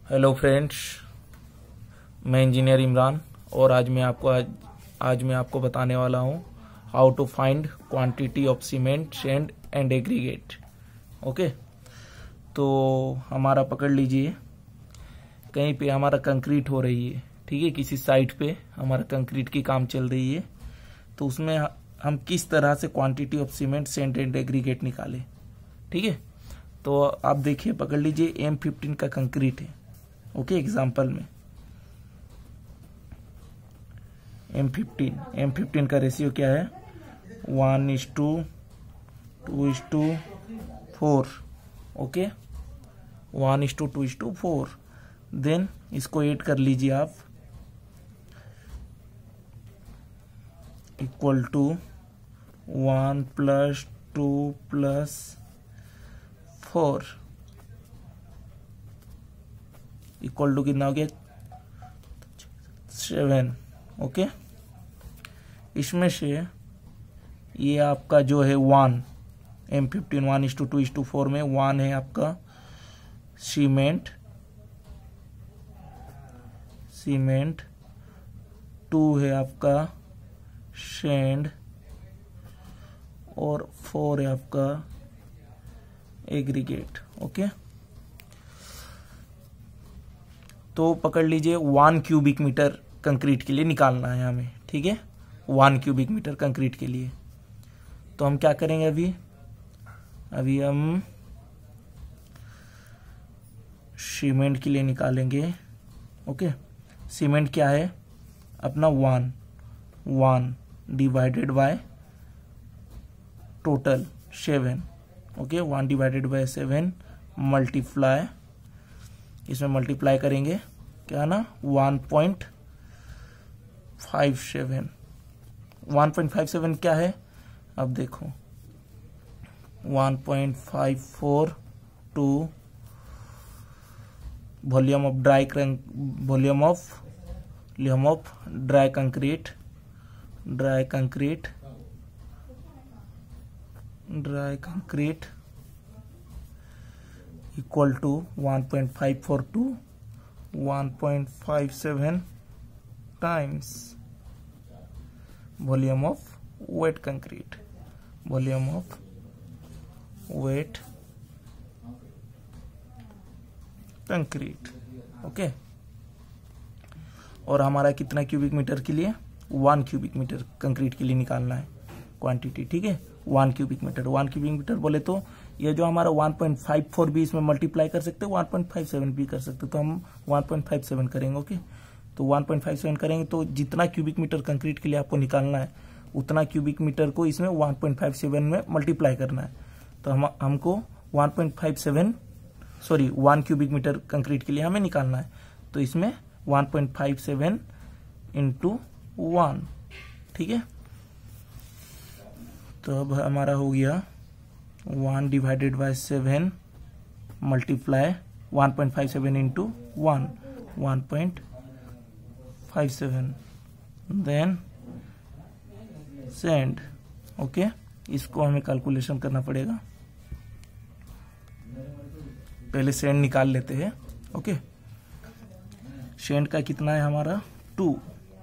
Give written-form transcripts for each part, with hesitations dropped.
Hello friends, मैं engineer Imran और आज मैं आपको बताने वाला हूँ how to find quantity of cement, sand and aggregate. Okay, तो हमारा पकड़ लीजिए, कहीं पे हमारा कंक्रीट हो रही है, ठीक है, किसी साइट पे हमारा कंक्रीट की काम चल रही है, तो उसमें हम किस तरह से quantity of cement, sand and aggregate निकालें। ठीक है, तो आप देखिए, पकड़ लीजिए, M15 का कंक्रीट है। ओके, एग्जाम्पल में M15 का रेशियो क्या है? 1:2:4। ओके, 1:2:4। देन इसको ऐड कर लीजिए आप, इक्वल टू 1 + 2 + 4 इक्वल टू कितना हो गया? 7। ओके, इसमें से ये आपका जो है 1, M15 1:2:4 में 1 है आपका सीमेंट, 2 है आपका सैंड और 4 है आपका एग्रीगेट। ओके, तो पकड़ लीजिए 1 क्यूबिक मीटर कंक्रीट के लिए निकालना है हमें। ठीक है, 1 क्यूबिक मीटर कंक्रीट के लिए तो हम क्या करेंगे? अभी हम सीमेंट के लिए निकालेंगे। ओके, सीमेंट क्या है अपना? 1 divided by total 7। Okay, 1 divided by 7 multiply, इसमें मल्टीप्लाई करेंगे क्या ना, 1.57। 1.57 क्या है? अब देखो, 1.542 volume of dry concrete equal to 1.542 1.57 times volume of wet concrete, okay, और हमारा कितना क्यूबिक मीटर के लिए? 1 क्यूबिक मीटर कंक्रीट के लिए निकालना है क्वांटिटी। ठीक है, 1 क्यूबिक मीटर बोले तो ये जो हमारा 1.54 भी इसमें मल्टीप्लाई कर सकते हैं, 1.57 भी कर सकते हैं, तो हम 1.57 करेंगे। ओके, तो 1.57 करेंगे तो जितना क्यूबिक मीटर कंक्रीट के लिए आपको निकालना है उतना क्यूबिक मीटर को इसमें 1.57 में मल्टीप्लाई करना है। तो हमको 1 क्यूबिक मीटर कंक्रीट के लिए हमें निकालना है, तो इसमें 1.57 × 1। ठीक है, तो अब हमारा हो गया 1 divided by 7 multiply 1.57 × 1, 1.57, then sand. Okay, इसको हमें कैलकुलेशन करना पड़ेगा, पहले सेंड निकाल लेते हैं। ओके, सेंड का कितना है हमारा? 2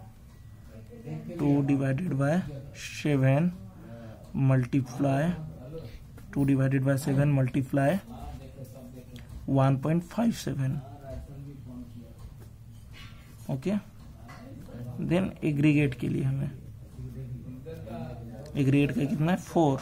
divided by 7 multiply 2 divided by 7 multiply 1.57। Okay, then aggregate के लिए हमें एग्रीगेट का कितना है?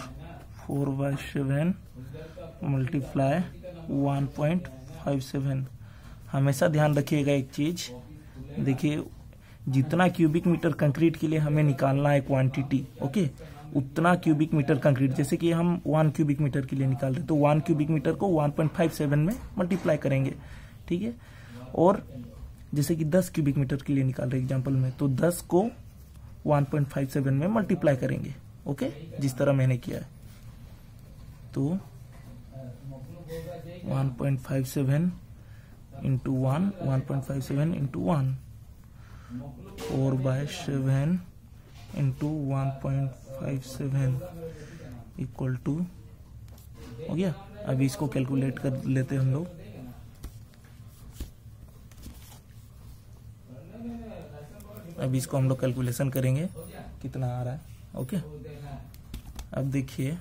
4/7 मल्टीप्लाई 1.57। हमेशा ध्यान रखिएगा एक चीज, देखिए, जितना क्यूबिक मीटर कंक्रीट के लिए हमें निकालना है क्वांटिटी, ओके, उतना क्यूबिक मीटर कंक्रीट, जैसे कि हम 1 क्यूबिक मीटर के लिए निकाल रहे, तो 1 क्यूबिक मीटर को 1.57 में मल्टीप्लाई करेंगे। ठीक है, और जैसे कि 10 क्यूबिक मीटर के लिए निकाल रहे एग्जांपल में, तो 10 को 1.57 में मल्टीप्लाई करेंगे। ओके, जिस तरह मैंने किया है, तो 1.57 × 1 1.57 × 1 4/7 × 1.57 इक्वल टू हो गया। अभी इसको कैलकुलेट कर लेते हैं हम लोग। अभी इसको हम लोग कैलकुलेशन करेंगे कितना आ रहा है। ओके, अब देखिए,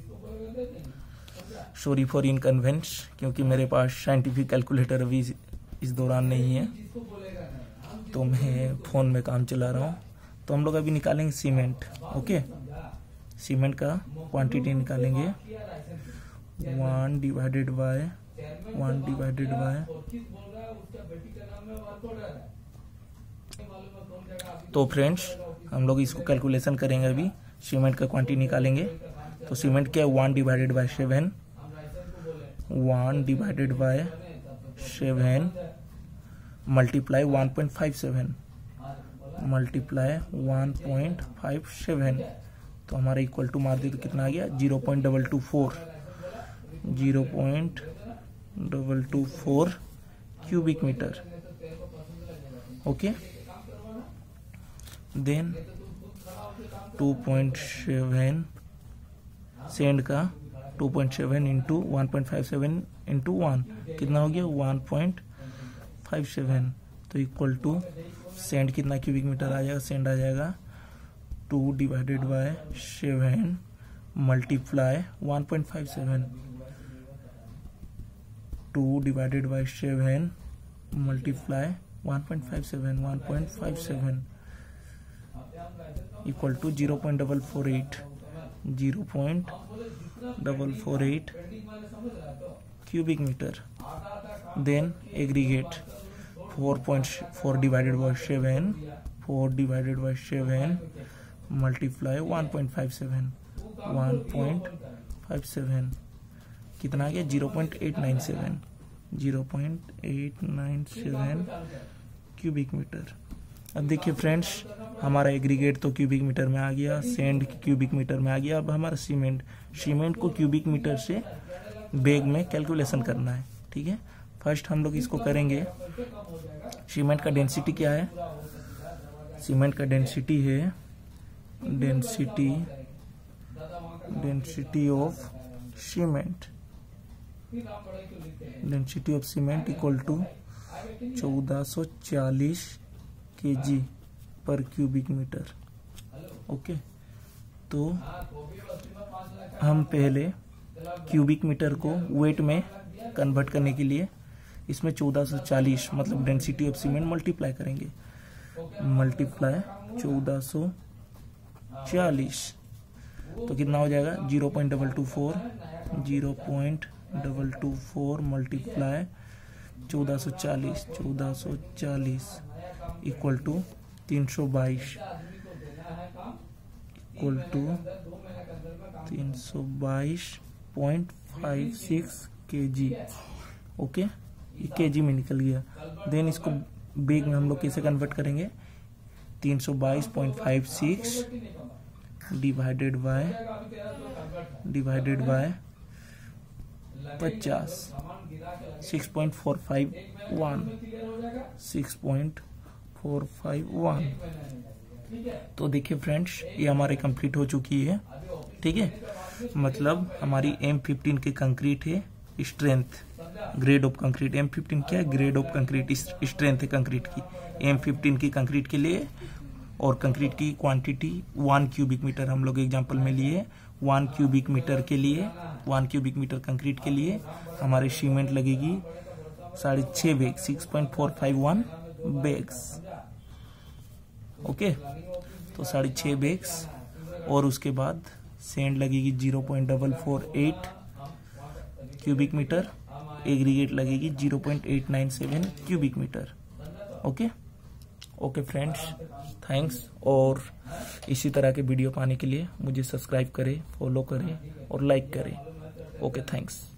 सॉरी फॉर इनकन्वेंस, क्योंकि मेरे पास साइंटिफिक कैलकुलेटर अभी इस दौरान नहीं है, तो मैं फोन में काम चला रहा हूँ। तो हम लोग अभी निकालेंगे सीमेंट। ओके, सीमेंट का क्वांटिटी निकालेंगे 1 डिवाइडेड बाय तो फ्रेंड्स हम लोग इसको कैलकुलेशन करेंगे। अभी सीमेंट का क्वांटिटी निकालेंगे। तो सीमेंट क्या है, 1 divided by 7, 1 divided by 7 multiply 1.57 multiply 1.57, तो हमारा इक्वल टू मार दे तो कितना आ गया, 0.224 cubic metre. Okay, then 2.7 sand का 2.7 इंटू 1.57 इंटू 1 कितना हो गया, 1.57, तो इक्वल टू सेंड कितना क्यूबिक मीटर आ जाएगा, सेंड आ जाएगा 2 divided by 7 multiply 1.57, 2 divided by 7 multiply 1.57 equal to 0.448 cubic metre. Then aggregate 4 divided by 7 multiply 1.57 कितना आ गया, 0.897 क्यूबिक मीटर। अब देखिए फ्रेंड्स, हमारा एग्रीगेट तो क्यूबिक मीटर में आ गया, सैंड क्यूबिक मीटर में आ गया। अब हमारा सीमेंट को क्यूबिक मीटर से बैग में कैलकुलेशन करना है। ठीक है, फर्स्ट हम लोग इसको करेंगे। सीमेंट का डेंसिटी क्या है, सीमेंट का डेंसिटी है density of cement equal to 1440 kg पर क्यूबिक मीटर। ओके, तो हम पहले क्यूबिक मीटर को वेट में कन्वर्ट करने के लिए इसमें 1440 मतलब डेंसिटी ऑफ सीमेंट मल्टीप्लाई करेंगे, मल्टीप्लाई 1440 तो कितना हो जाएगा, 0.224 multiply 1440 equal to 322 equal to 322.56 kg। Okay, ये kg में निकल गया। देन इसको बैग में हम लोग कैसे कन्वर्ट करेंगे, 322.56 डिवाइडेड बाय 50 6.451 तो देखिए फ्रेंड्स, ये हमारे कंप्लीट हो चुकी है। ठीक है, मतलब हमारी M15 के कंक्रीट है strength, grade of concrete. M15 क्या है, ग्रेड ऑफ कंक्रीट, स्ट्रेंथ है कंक्रीट की। M15 की कंक्रीट के लिए और कंक्रीट की क्वांटिटी 1 क्यूबिक मीटर हम लोग एग्जांपल में लिए। 1 क्यूबिक मीटर के लिए, 1 क्यूबिक मीटर कंक्रीट के लिए हमारे सीमेंट लगेगी 6.5 बैग, 6.451 बैग्स। ओके, तो 6.5 बैग्स, और उसके बाद सैंड लगेगी 0.448 क्यूबिक मीटर, एग्रीगेट लगेगी 0.897 cubic metre. Okay friends, thanks. और इसी तरह के वीडियो पाने के लिए मुझे सब्सक्राइब करें, फॉलो करें और लाइक करें। Okay, thanks.